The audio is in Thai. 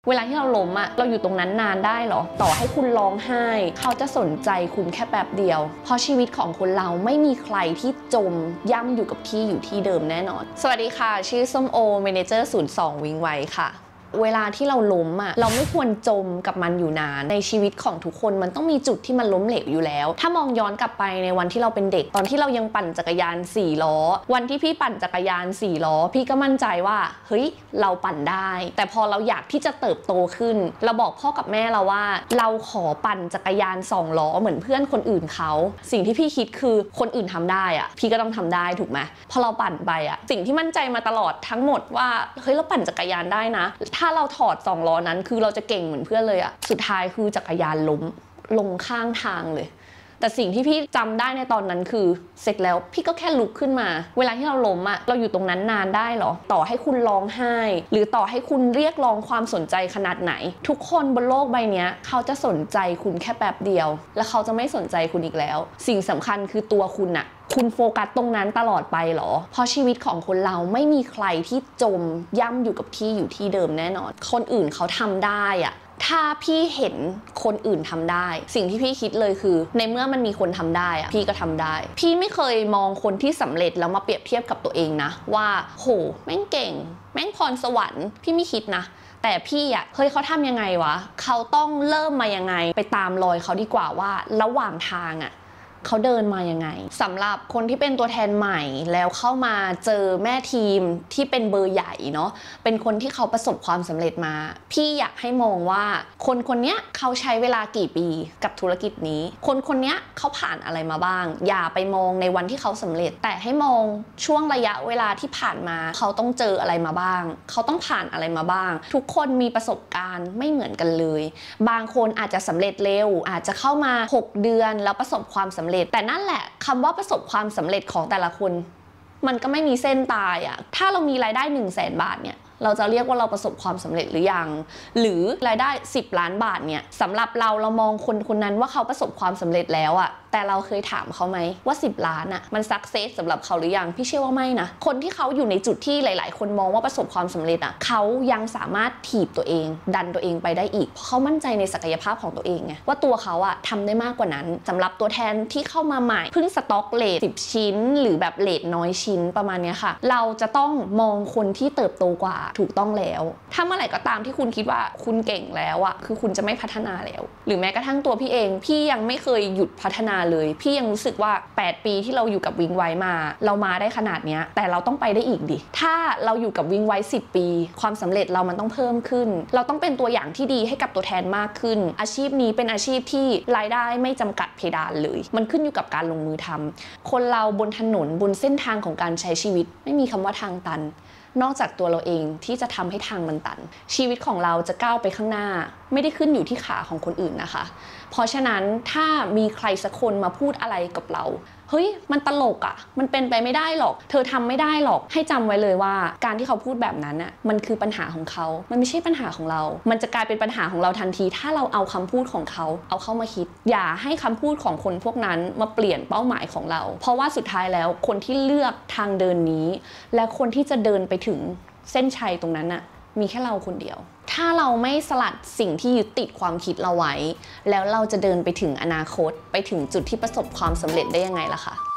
เวลาที่เราล้มอะเราอยู่ตรงนั้นนานได้หรอต่อให้คุณร้องไห้เขาจะสนใจคุณแค่แป๊บเดียวเพราะชีวิตของคนเราไม่มีใครที่จมย่ำอยู่กับที่อยู่ที่เดิมแน่นอนสวัสดีค่ะชื่อส้มโอเมเนเจอร์02วิงไว้ค่ะเวลาที่เราล้มอ่ะเราไม่ควรจมกับมันอยู่นานในชีวิตของทุกคนมันต้องมีจุดที่มันล้มเหลวอยู่แล้วถ้ามองย้อนกลับไปในวันที่เราเป็นเด็กตอนที่เรายังปั่นจักรยาน4ล้อวันที่พี่ปั่นจักรยาน4ล้อพี่ก็มั่นใจว่าเฮ้ยเราปั่นได้แต่พอเราอยากที่จะเติบโตขึ้นเราบอกพ่อกับแม่เราว่าเราขอปั่นจักรยาน2ล้อเหมือนเพื่อนคนอื่นเขาสิ่งที่พี่คิดคือคนอื่นทำได้อ่ะพี่ก็ต้องทำได้ถูกไหมพอเราปั่นไปอ่ะสิ่งที่มั่นใจมาตลอดทั้งหมดว่าเฮ้ยเราปั่นจักรยานได้นะถ้าเราถอด2ล้อนั้นคือเราจะเก่งเหมือนเพื่อนเลยอะสุดท้ายคือจักรยานล้มลงข้างทางเลยแต่สิ่งที่พี่จำได้ในตอนนั้นคือเสร็จแล้วพี่ก็แค่ลุกขึ้นมาเวลาที่เราล้มอะเราอยู่ตรงนั้นนานได้หรอต่อให้คุณร้องไห้หรือต่อให้คุณเรียกร้องความสนใจขนาดไหนทุกคนบนโลกใบนี้เขาจะสนใจคุณแค่แป๊บเดียวแล้วเขาจะไม่สนใจคุณอีกแล้วสิ่งสำคัญคือตัวคุณอะคุณโฟกัสตรงนั้นตลอดไปหรอเพราะชีวิตของคนเราไม่มีใครที่จมย่ำอยู่กับที่อยู่ที่เดิมแน่นอนคนอื่นเขาทำได้อะถ้าพี่เห็นคนอื่นทำได้สิ่งที่พี่คิดเลยคือในเมื่อมันมีคนทำได้อะพี่ก็ทำได้พี่ไม่เคยมองคนที่สำเร็จแล้วมาเปรียบเทียบกับตัวเองนะว่าโหแม่งเก่งแม่งพรสวรรค์พี่ไม่คิดนะแต่พี่อะเฮ้ยเขาทำยังไงวะเขาต้องเริ่มมายังไงไปตามรอยเขาดีกว่าว่าระหว่างทางอะเขาเดินมายังไงสำหรับคนที่เป็นตัวแทนใหม่แล้วเข้ามาเจอแม่ทีมที่เป็นเบอร์ใหญ่เนาะเป็นคนที่เขาประสบความสำเร็จมาพี่อยากให้มองว่าคนคนนี้เขาใช้เวลากี่ปีกับธุรกิจนี้คนคนนี้เขาผ่านอะไรมาบ้างอย่าไปมองในวันที่เขาสำเร็จแต่ให้มองช่วงระยะเวลาที่ผ่านมาเขาต้องเจออะไรมาบ้างเขาต้องผ่านอะไรมาบ้างทุกคนมีประสบการณ์ไม่เหมือนกันเลยบางคนอาจจะสำเร็จเร็วอาจจะเข้ามา6 เดือนแล้วประสบความสำเร็จแต่นั่นแหละคำว่าประสบความสำเร็จของแต่ละคนมันก็ไม่มีเส้นตายอะถ้าเรามีรายได้100,000 บาทเนี่ยเราจะเรียกว่าเราประสบความสำเร็จหรือยังหรือรายได้10 ล้านบาทเนี่ยสำหรับเรามองคนคนนั้นว่าเขาประสบความสำเร็จแล้วอะแต่เราเคยถามเขาไหมว่า10 ล้านอะมันสักเซสสำหรับเขาหรือยังพี่เชื่อว่าไม่นะคนที่เขาอยู่ในจุดที่หลายๆคนมองว่าประสบความสำเร็จอะเขายังสามารถถีบตัวเองดันตัวเองไปได้อีกเพราะเขามั่นใจในศักยภาพของตัวเองไงว่าตัวเขาอะทำได้มากกว่านั้นสำหรับตัวแทนที่เข้ามาใหม่เพิ่งสต็อกเลท10 ชิ้นหรือแบบเลทน้อยชิ้นประมาณนี้ค่ะเราจะต้องมองคนที่เติบโตกว่าถูกต้องแล้วถ้าเมื่อไหร่ก็ตามที่คุณคิดว่าคุณเก่งแล้วอะคือคุณจะไม่พัฒนาแล้วหรือแม้กระทั่งตัวพี่เองพี่ยังไม่เคยหยุดพัฒนาเลยพี่ยังรู้สึกว่า8 ปีที่เราอยู่กับวิงไว้มาเรามาได้ขนาดนี้แต่เราต้องไปได้อีกดิถ้าเราอยู่กับวิงไว้10 ปีความสำเร็จเรามันต้องเพิ่มขึ้นเราต้องเป็นตัวอย่างที่ดีให้กับตัวแทนมากขึ้นอาชีพนี้เป็นอาชีพที่รายได้ไม่จำกัดเพดานเลยมันขึ้นอยู่กับการลงมือทำคนเราบนถนนบนเส้นทางของการใช้ชีวิตไม่มีคำว่าทางตันนอกจากตัวเราเองที่จะทำให้ทางมันตันชีวิตของเราจะก้าวไปข้างหน้าไม่ได้ขึ้นอยู่ที่ขาของคนอื่นนะคะเพราะฉะนั้นถ้ามีใครสักคนมาพูดอะไรกับเราเฮ้ยมันตลกอ่ะมันเป็นไปไม่ได้หรอกเธอทำไม่ได้หรอกให้จำไว้เลยว่าการที่เขาพูดแบบนั้นอ่ะมันคือปัญหาของเขามันไม่ใช่ปัญหาของเรามันจะกลายเป็นปัญหาของเราทันทีถ้าเราเอาคำพูดของเขาเอาเข้ามาคิดอย่าให้คำพูดของคนพวกนั้นมาเปลี่ยนเป้าหมายของเราเพราะว่าสุดท้ายแล้วคนที่เลือกทางเดินนี้และคนที่จะเดินไปถึงเส้นชัยตรงนั้นน่ะมีแค่เราคนเดียวถ้าเราไม่สลัดสิ่งที่ยึดติดความคิดเราไว้แล้วเราจะเดินไปถึงอนาคตไปถึงจุดที่ประสบความสำเร็จได้ยังไงล่ะคะ